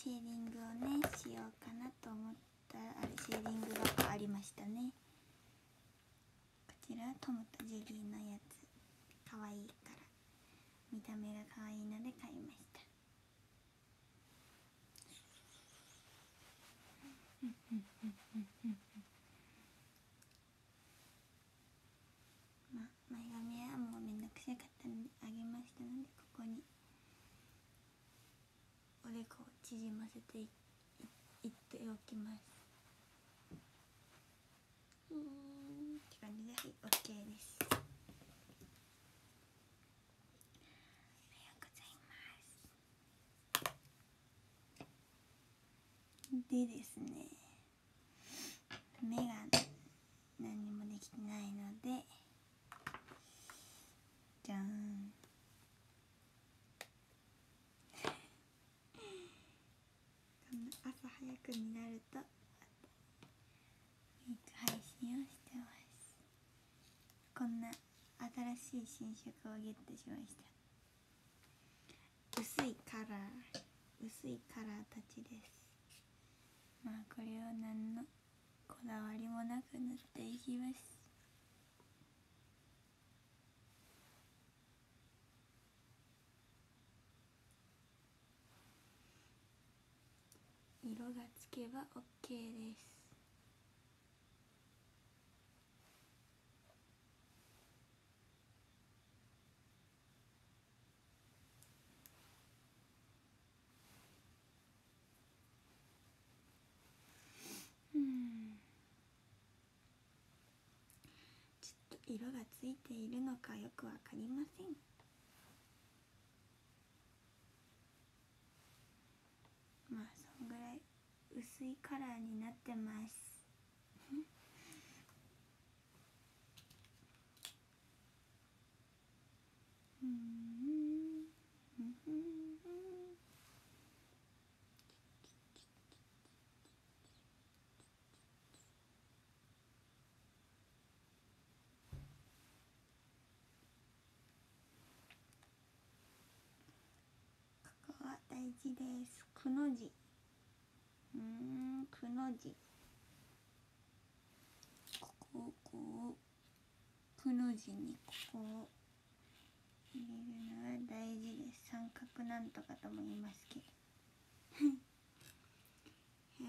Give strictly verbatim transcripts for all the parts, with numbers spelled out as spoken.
シェーディングをねしようかなと思ったら、あれシェーディングがありましたね。こちらトムとジェリーのやつ、かわいいから見た目がかわいいので買いました。まあ前髪はもうめんどくさかったのであげましたので、ここにおでこを縮ませて い, いっておきます。うーんって感じで、はい、 OK です。ありがとうございます。でですね、目が何にもできてないので、じゃーんこんな朝早くになるとメイク配信をしてます。こんな新しい新色をゲットしました。薄いカラー薄いカラーたちです。まあこれを何のこだわりもなく塗っていきます。色がつけば OK です。うんちょっと色がついているのかよくわかりません。まあそんぐらい薄いカラーになってます。うんうんうんここは大事です。くの字、うーんくの字、ここをこうくの字にここを入れるのは大事です。三角なんとかとも言いますけどはい、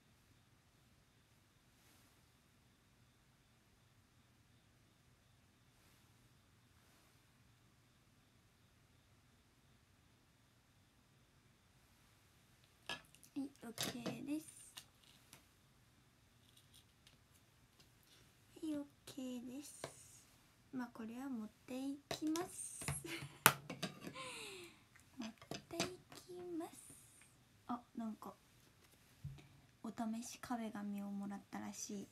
はい、OK です。はい、OK です。まあこれは持っていきます持っていきます。あ、なんかお試し壁紙をもらったらしい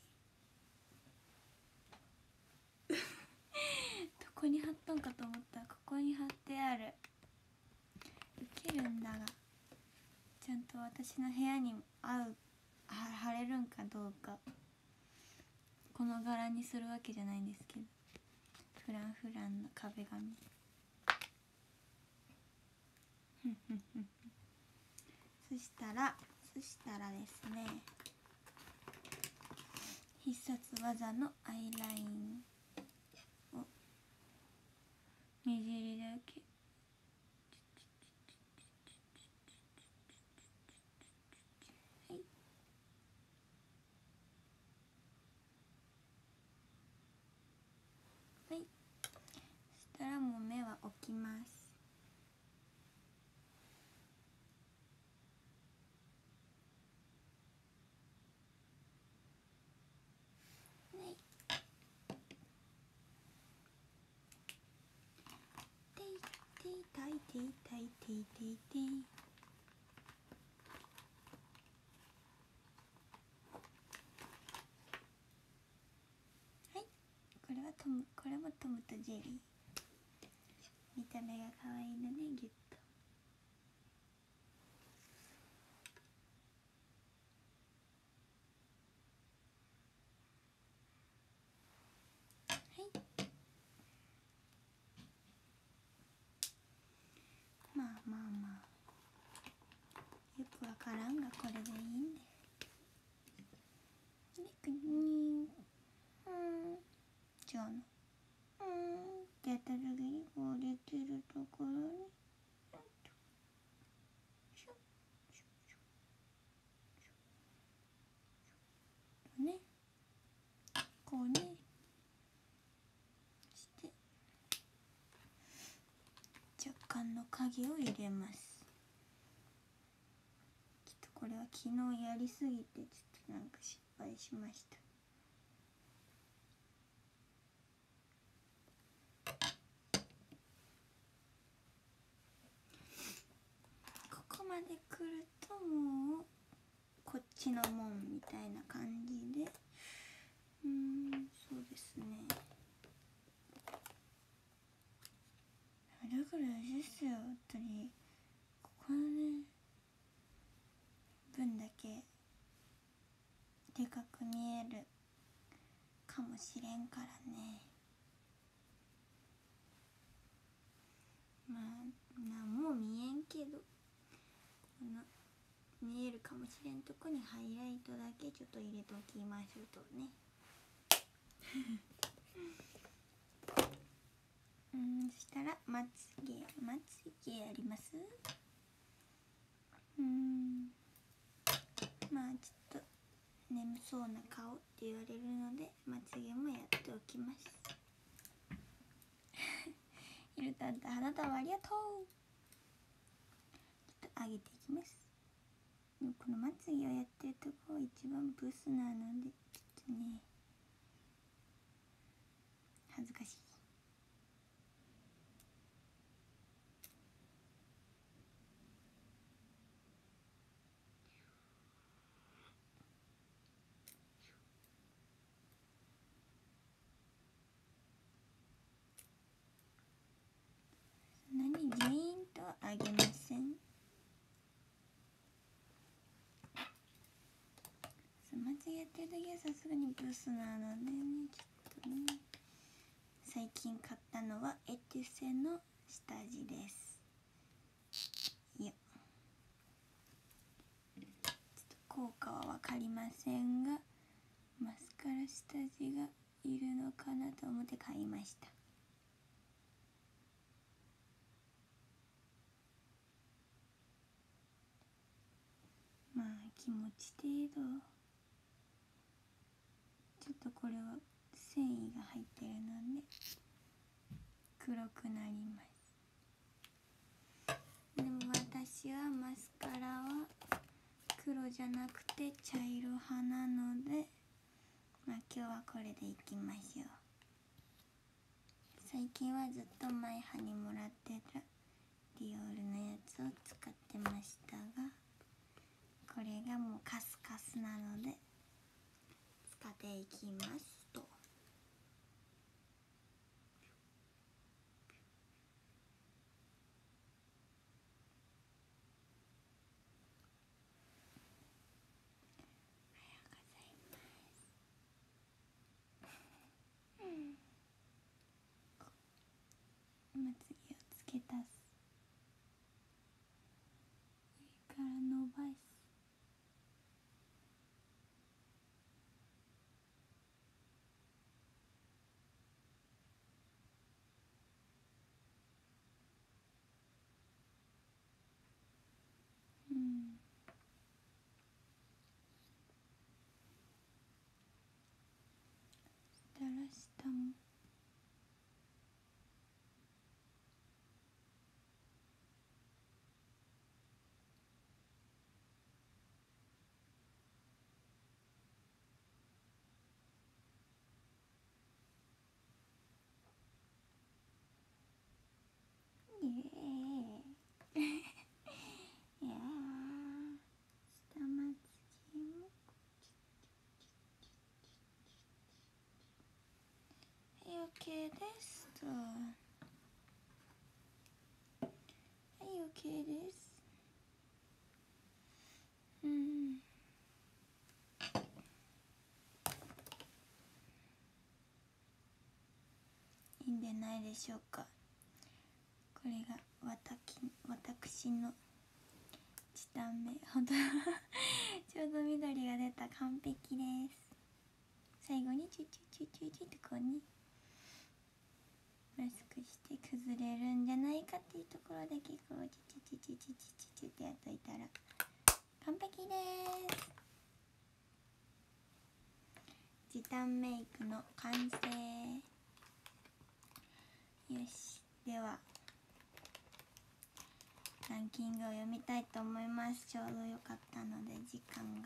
どこに貼ったんかと思ったらここに貼ってある。受けるんだが、ちゃんと私の部屋に合う貼れるんかどうか、この柄にするわけじゃないんですけど、フランフランの壁紙そしたらそしたらですね、必殺技のアイラインを目尻だけはい、はい、そしたらもう目は置きます。はい、ていていたいていたいていていてい、はい、これはトムこれもトムとジェリー、見た目が可愛いのでギュッと。はい、まあまあまあよっからんがこれでいいんで。でくにうんじゃあのうんってやった時にこうできるところにねこうねして若干の影を入れます。ちょっとこれは昨日やりすぎてちょっとなんか失敗しました。ここまで来るともうこっちのもんみたいな感じで、うーんそうですね。だからですよ、本当にここのね分だけでかく見えるかもしれんからね。まあなんも見えんけど、この見えるかもしれんとこにハイライトだけちょっと入れときましょうとね。うん、そしたらまつげまつげあります？うん、まあちょっと眠そうな顔って言われるのでまつげもやっておきます。ひるたんと花束ありがとう。ちょっと上げていきます。でもこのまつげをやってるとこ一番ブスなのでちょっとね恥ずかしい。そんなにギュイーンとは上げません。まつげやってる時はさすがにブスなのでね、ちょっとね最近買ったのはエトゥセの下地です。いやちょっと効果は分かりませんがマスカラ下地がいるのかなと思って買いました。まあ気持ち程度、ちょっとこれは繊維が入ってるので黒くなります。でも私はマスカラは黒じゃなくて茶色派なので、まあ今日はこれでいきましょう。最近はずっとマイハにもらってたディオールのやつを使ってましたが、これがもうカスカスなので使っていきますと。まつげをつけ足す、上から伸ばす。うん、そしたら下もイエーイいやー下まつげもはい OK ですと。はい OK です。うん、いいんでないでしょうか。これがわたき私のちっ段目本当ちょうど緑が出た。完璧です。最後にチュチュチュチュチュってこうねマスクして崩れるんじゃないかっていうところだけこうチュチュチュチュチュチュチュってやっといたら完璧です。時短メイクの完成。よし、ではランキングを読みたいと思います。ちょうどよかったので時間が。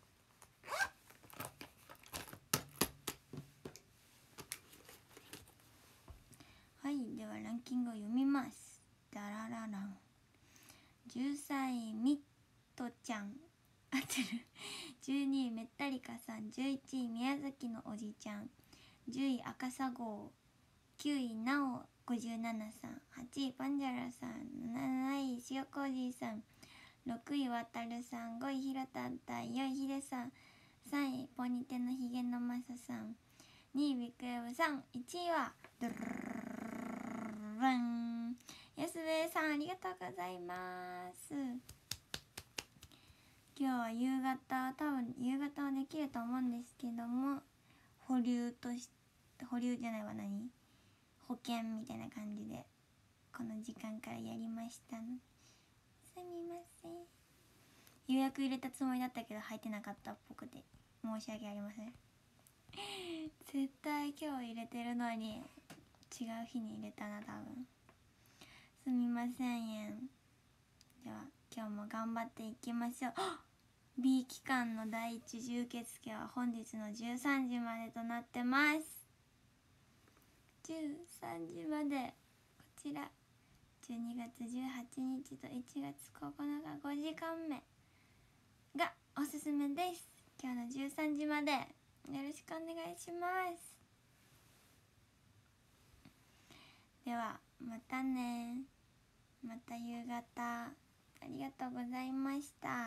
はい、ではランキングを読みます。ダラララン。じゅうさいミットちゃん合ってるじゅうにいめったりかさん、じゅういちい宮崎のおじちゃん、じゅうい赤砂号、きゅういなおごじゅうななさん、はちいパンジャラさん、なない塩こじいさん、ろくいわたるさん、ごいひろたんたい、よいひでさん、さんいポニテのひげのまささん、にいビッグウェブさん、いちいはドゥルルルルルンやすべさん、ありがとうございます。今日は夕方、多分夕方はできると思うんですけども、保留とし保留じゃないわ何保険みたいな感じでこの時間からやりましたのすみません。予約入れたつもりだったけど入ってなかったっぽくて申し訳ありません絶対今日入れてるのに違う日に入れたな多分。すみませんえん。では今日も頑張っていきましょう。B 期間の第一次受付は本日のじゅうさんじまでとなってます。じゅうさんじまでこちらじゅうにがつじゅうはちにちといちがつここのかごじかんめがおすすめです。今日のじゅうさんじまでよろしくお願いします。ではまたね。また夕方ありがとうございました。